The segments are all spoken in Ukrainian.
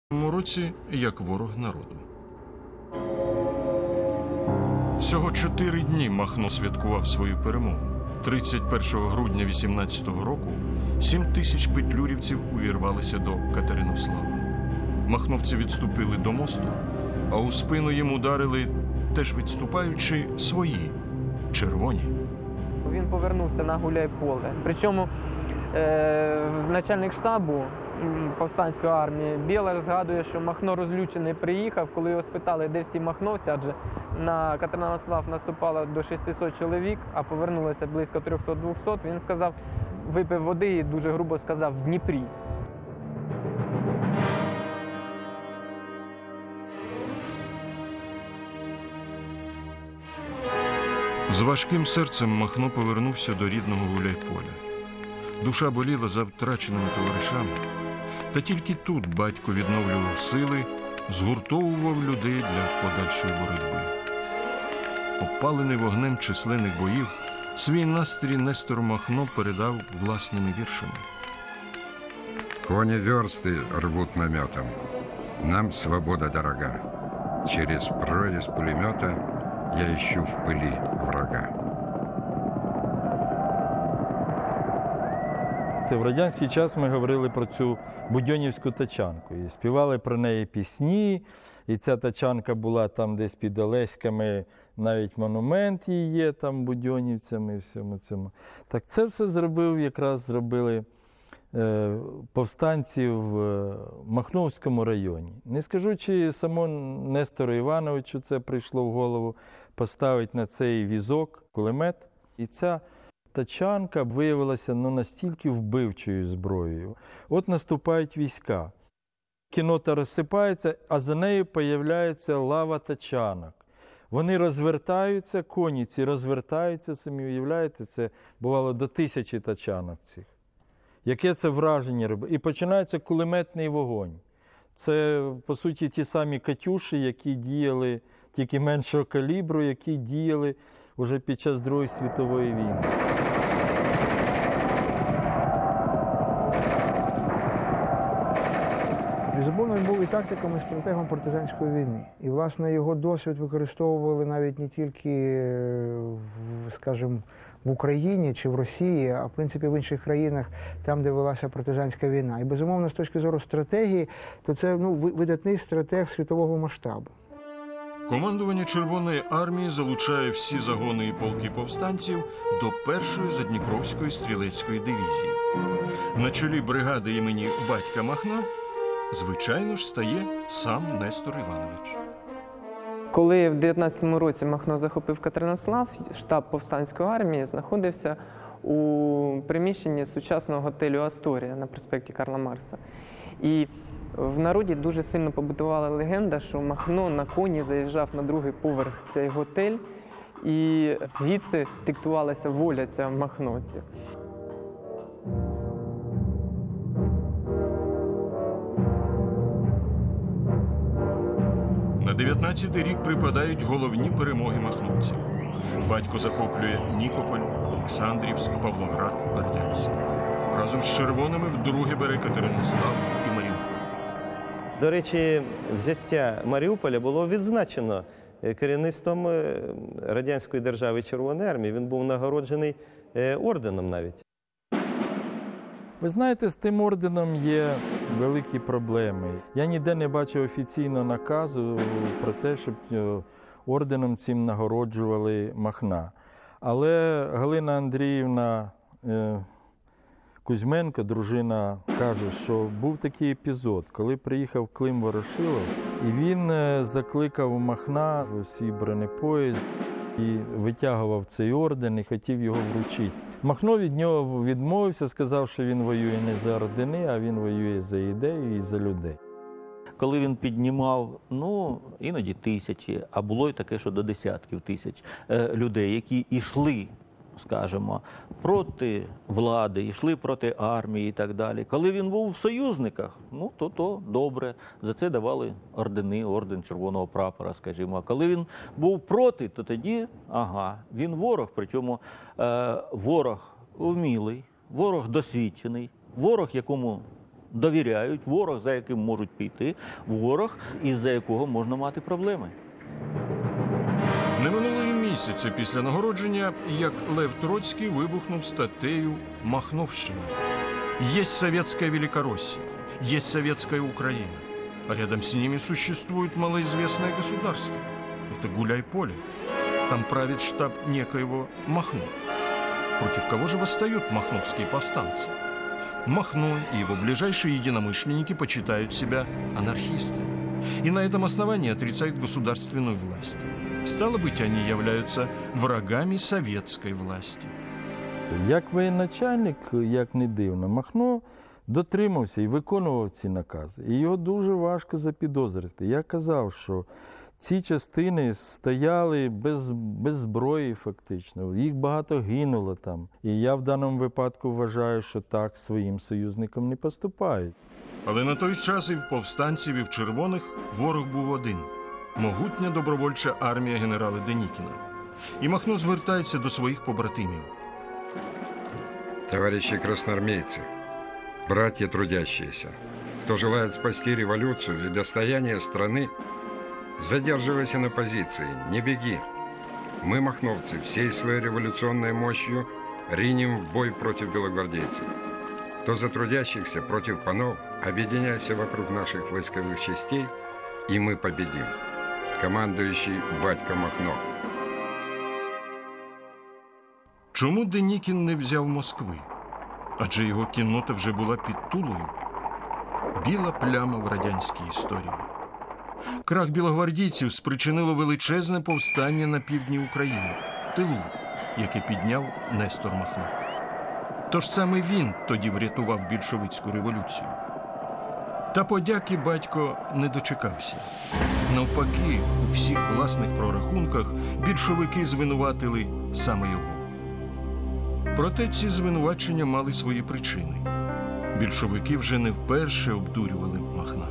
році як ворог народу. Всього 4 дні Махно святкував свою перемогу. 31 грудня 18-го року 7 тисяч петлюрівців увірвалися до Катеринослава. Махновці відступили до мосту, а у спину їм ударили, теж відступаючи, свої – червоні. Він повернувся на Гуляйполе. Причому начальник штабу повстанської армії Білар згадує, що Махно розлючений приїхав, коли його спитали, де всі махновці, адже на Катеринослав наступало до 600 чоловік, а повернулося близько 300-200. Він сказав, випив води і дуже грубо сказав «в Дніпрі». З важким серцем Махно повернувся до рідного Гуляйполя. Душа боліла за втраченими товаришами. Та тільки тут батько відновлював сили, згуртовував людей для подальшої боротьби. Опалений вогнем численних боїв, свій настрій Нестор Махно передав власними віршами. Кони версты рвут наметом, нам свобода дорога. Через прорезь пулемета я ищу в пыли врага. В радянський час ми говорили про цю будьонівську тачанку. І співали про неї пісні, і ця тачанка була там десь під Олеськами, навіть монумент її є там будьонівцями і всьому цьому. Так це все зробили повстанці в Махновському районі. Не скажу, чи самому Нестору Івановичу це прийшло в голову поставити на цей візок кулемет. І ця тачанка виявилася настільки вбивчою зброєю. От наступають війська. Кіннота розсипається, а за нею появляється лава тачанок. Вони розвертаються, коні ці розвертаються, самі уявляєте, це бувало до 1000 тачанок цих. Яке це враження робить? І починається кулеметний вогонь. Це, по суті, ті самі «Катюші», які діяли, тільки меншого калібру, які діяли вже під час Другої світової війни. Безумовно, він був і тактиком, і стратегом партизанської війни. І, власне, його досвід використовували навіть не тільки, скажімо, в Україні чи в Росії, а в принципі в інших країнах, там, де велася партизанська війна. І, безумовно, з точки зору стратегії, то це видатний стратег світового масштабу. Командування Червоної армії залучає всі загони і полки повстанців до 1-ї Задніпровської стрілецької дивізії. На чолі бригади імені батька Махна, звичайно ж, стає сам Нестор Іванович. Коли в 19-му році Махно захопив Катеринослав, штаб повстанської армії знаходився у приміщенні сучасного готелю «Асторія» на проспекті Карла Маркса. І в народі дуже сильно побутувала легенда, що Махно на коні заїжджав на 2-й поверх цей готель, і звідси диктувалася воля ця махновців. На 19-й рік припадають головні перемоги махновців. Батько захоплює Нікополь, Олександрівськ, Павлоград, Бердянськ. Разом з червоними вдруге бере Катеринослав і Маріуполь. До речі, взяття Маріуполя було відзначено керівництвом Радянської держави Червоної армії. Він був нагороджений орденом навіть. Ви знаєте, з тим орденом є великі проблеми. Я ніде не бачив офіційного наказу про те, щоб орденом цим нагороджували Махна. Але Галина Андріївна Кузьменко, дружина, каже, що був такий епізод, коли приїхав Клим Ворошилов, і він закликав Махна у свій бронепоїзд і витягував цей орден і хотів його вручити. Махно від нього відмовився, сказав, що він воює не за ордени, а він воює за ідею і за людей. Коли він піднімав, іноді тисячі, а було й таке, що до десятків тисяч людей, які йшли, скажімо, проти влади, йшли проти армії і так далі. Коли він був в союзниках, то добре, за це давали ордени, орден Червоного Прапора, скажімо. А коли він був проти, то тоді, він ворог, причому ворог вмілий, ворог досвідчений, ворог, якому довіряють, ворог, за яким можуть піти, ворог, із-за якого можна мати проблеми. Не минуло і місяця після нагородження, як Лев Троцький вибухнув статтею «Махновщина». Есть советская Великороссия, есть советская Украина, а рядом с ними существует малоизвестное государство. Это Гуляйполе. Там правит штаб некоего Махно. Против кого же восстают махновские повстанцы? Махно и его ближайшие единомышленники почитают себя анархистами. И на этом основании отрицают государственную власть. Стало быть, они являются врагами советской власти. Як воєначальник, як не дивно, Махно дотримався і виконував ці накази. І його дуже важко запідозрити. Я казав, що ці частини стояли без зброї фактично. Їх багато гинуло там. І я в даному випадку вважаю, що так своїм союзникам не поступають. Але на той час і в повстанців, і в червоних ворог був один – могутня добровольча армія генерала Денікіна. І Махно звертається до своїх побратимів. Товарищи красноармейцы, братья трудящиеся, кто желает спасти революцию и достояние страны, задерживайся на позиции, не беги. Мы, махновцы, всей своей революционной мощью ринем в бой против белогвардейцев. Кто за трудящихся против панов, объединяйся вокруг наших войсковых частей, и мы победим. Командующий батько Махно. Чому Денікін не взяв Москви? Адже його кіннота вже була під Тулою. Біла пляма в радянській історії. Крах білогвардійців спричинило величезне повстання на півдні України, тилу, яке підняв Нестор Махно. Тож саме він тоді врятував більшовицьку революцію. Та подяки батько не дочекався. Навпаки, у всіх власних прорахунках більшовики звинуватили саме його. Проте ці звинувачення мали свої причини. Більшовики вже не вперше обдурювали Махна.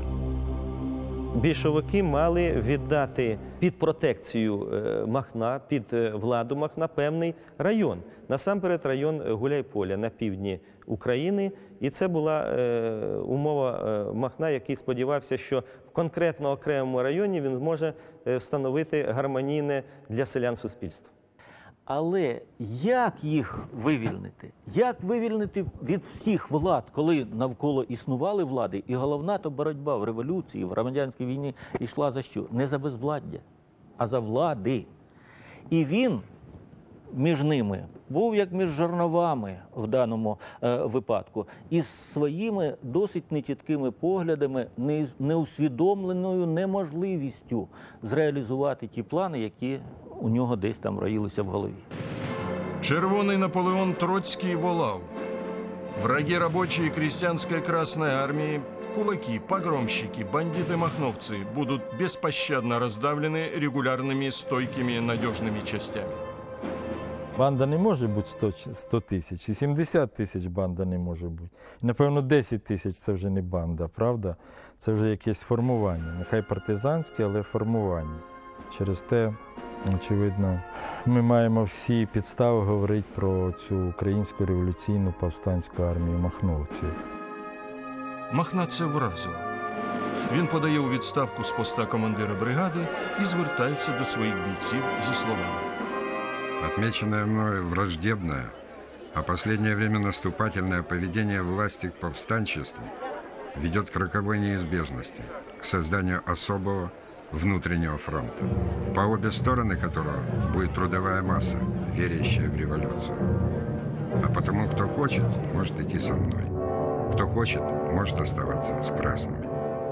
Більшовики мали віддати під протекцію Махна, під владу Махна певний район. Насамперед район Гуляйполя на півдні України. І це була умова Махна, який сподівався, що в конкретно окремому районі він зможе встановити гармонійне для селян суспільство. Але як їх вивільнити? Як вивільнити від всіх влад, коли навколо існували влади? І головна то боротьба в революції, в громадянській війні йшла за що? Не за безвладдя, а за влади. І він між ними був як між жерновами в даному випадку, із своїми досить нечіткими поглядами, неусвідомленою неможливістю зреалізувати ті плани, які у нього десь там роїлися в голові. Червоный Наполеон Троцкий волал: враги рабочей и крестьянской Красной Армии, кулаки, погромщики, бандиты-махновцы будут беспощадно раздавлены регулярными, стойкими, надежными частями. Банда не може бути 100 тисяч, і 70 тисяч банда не може бути. Напевно, 10 тисяч – це вже не банда, правда? Це вже якесь формування. Нехай партизанське, але формування. Через те, очевидно, ми маємо всі підстави говорити про цю українську революційну повстанську армію махновців. Махна це вразило. Він подає у відставку з поста командира бригади і звертається до своїх бійців зі словами. Отмеченное мною враждебное, а последнее время наступательное поведение власти к повстанчеству ведет к роковой неизбежности, к созданию особого внутреннего фронта, по обе стороны которого будет трудовая масса, верящая в революцию. А потому, кто хочет, может идти со мной. Кто хочет, может оставаться с красными.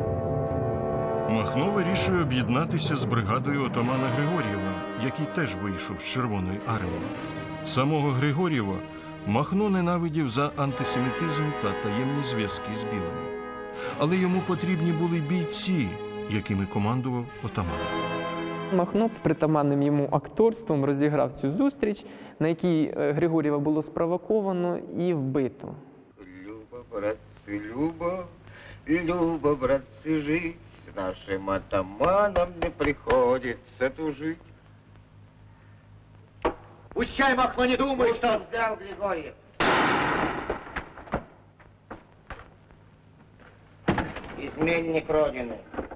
Махно вирішує об'єднатися з бригадою отамана Григор'єва, який теж вийшов з Червоної армії. Самого Григор'єва Махно ненавидів за антисемітизм та таємні зв'язки з білими. Але йому потрібні були бійці, якими командував отаман. Махно з притаманним йому акторством розіграв цю зустріч, на якій Григор'єва було спровоковано і вбито. Любо, братцы, любо, братцы, жить, с нашим атаманом не приходится тужить. Пущай, Махно, не думай, что... взял Григорьев. Мельник Родины.